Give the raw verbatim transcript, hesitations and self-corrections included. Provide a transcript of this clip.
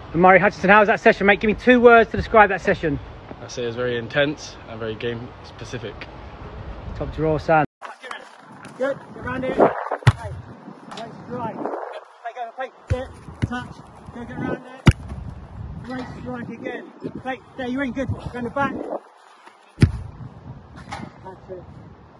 Omari Hutchinson, how was that session, mate? Give me two words to describe that session. I say it was very intense and very game specific. Top draw, son. Good, go around it. Hey, great strike. Play, go, play, get, touch, go, get around it. Great strike again. Play, there, you're in, good. Go in the back. That's it.